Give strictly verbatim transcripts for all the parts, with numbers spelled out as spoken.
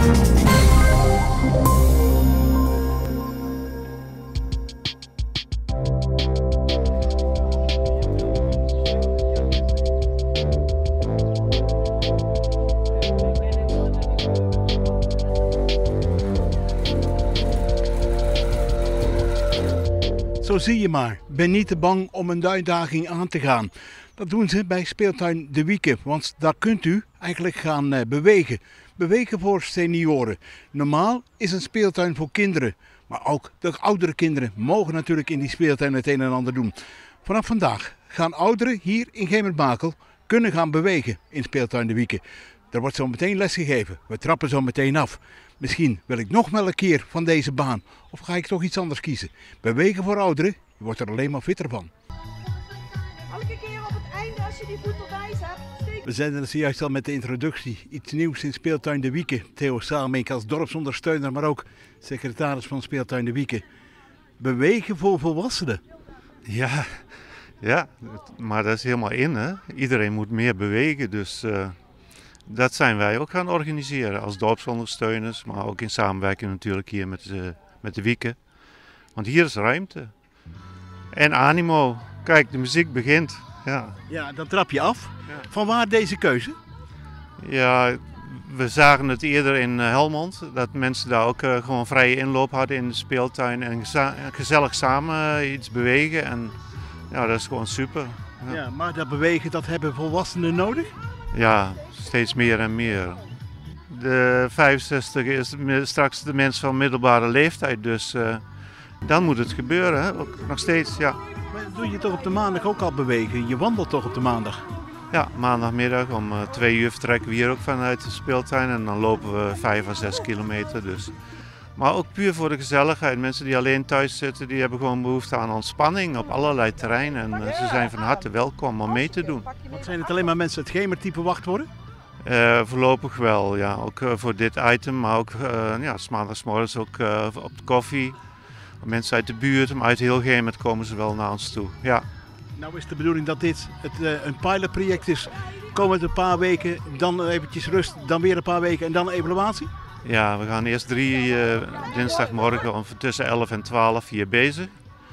Zo zie je maar, ben niet te bang om een uitdaging aan te gaan. Dat doen ze bij speeltuin De Wieken, want daar kunt u eigenlijk gaan bewegen. Bewegen voor senioren. Normaal is een speeltuin voor kinderen, maar ook de oudere kinderen mogen natuurlijk in die speeltuin het een en ander doen. Vanaf vandaag gaan ouderen hier in Gemert-Bakel kunnen gaan bewegen in speeltuin De Wieken. Er wordt zo meteen les gegeven, we trappen zo meteen af. Misschien wil ik nog wel een keer van deze baan of ga ik toch iets anders kiezen. Bewegen voor ouderen, je wordt er alleen maar fitter van. Elke keer op het einde als je die voet erbij zet. Steek... We zijn er zojuist al met de introductie. Iets nieuws in speeltuin De Wieken. Theo Saalmeek als dorpsondersteuner, maar ook secretaris van speeltuin De Wieken. Bewegen voor volwassenen. Ja, ja, maar dat is helemaal in, hè. Iedereen moet meer bewegen, dus uh, dat zijn wij ook gaan organiseren als dorpsondersteuners, maar ook in samenwerking natuurlijk hier met, uh, met De Wieken. Want hier is ruimte. En animo. Kijk, de muziek begint. Ja, ja dan trap je af. Ja. Vanwaar deze keuze? Ja, we zagen het eerder in Helmond, dat mensen daar ook uh, gewoon vrije inloop hadden in de speeltuin en gezellig samen uh, iets bewegen. En ja, dat is gewoon super. Ja. Ja, maar dat bewegen, dat hebben volwassenen nodig? Ja, steeds meer en meer. De vijfenzestig is straks de mens van middelbare leeftijd, dus uh, dan moet het gebeuren, hè? Ook nog steeds, ja. Maar doe je toch op de maandag ook al bewegen? Je wandelt toch op de maandag? Ja, maandagmiddag om uh, twee uur vertrekken we hier ook vanuit de speeltuin en dan lopen we vijf à zes kilometer. Dus. Maar ook puur voor de gezelligheid. Mensen die alleen thuis zitten, die hebben gewoon behoefte aan ontspanning op allerlei terreinen. En uh, ze zijn van harte welkom om mee te doen. Wat zijn het alleen maar mensen uit Gemert-type wachtwoorden? Uh, voorlopig wel, ja. Ook uh, voor dit item, maar ook uh, ja, 's maandagsmorgens ook uh, op de koffie. Mensen uit de buurt, maar uit heel Gemert komen ze wel naar ons toe. Ja. Nou is de bedoeling dat dit het, uh, een pilotproject is. Komen het een paar weken, dan eventjes rust, dan weer een paar weken en dan een evaluatie? Ja, we gaan eerst drie uh, dinsdagmorgen om tussen elf en twaalf hier bezig.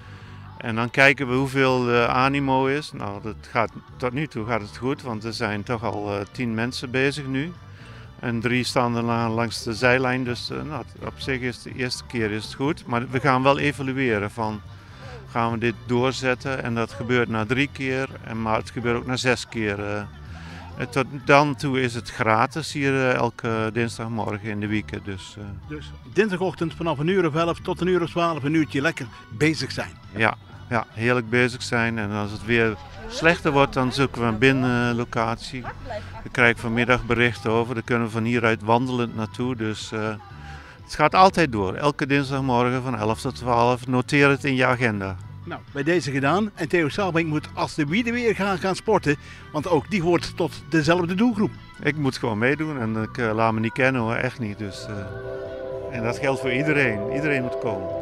En dan kijken we hoeveel uh, animo is. Nou, dat gaat, tot nu toe gaat het goed, want er zijn toch al uh, tien mensen bezig nu. En drie staan er langs de zijlijn, dus uh, nou, op zich is de eerste keer is het goed. Maar we gaan wel evalueren van, gaan we dit doorzetten en dat gebeurt na drie keer, en, maar het gebeurt ook na zes keer. Uh, tot dan toe is het gratis hier uh, elke dinsdagmorgen in De Wieken. Dus, uh, dus dinsdagochtend vanaf een uur of elf tot een uur of twaalf een uurtje lekker bezig zijn. Ja, ja, heerlijk bezig zijn en als het weer slechter wordt, dan zoeken we een binnenlocatie. Daar krijg ik vanmiddag berichten over, daar kunnen we van hieruit wandelend naartoe. Dus uh, het gaat altijd door, elke dinsdagmorgen van elf tot twaalf. Noteer het in je agenda. Nou, bij deze gedaan. En Theo Saalmeek moet als de wieden weer gaan, gaan sporten, want ook die hoort tot dezelfde doelgroep. Ik moet gewoon meedoen en ik uh, laat me niet kennen hoor, echt niet. Dus, uh, en dat geldt voor iedereen, iedereen moet komen.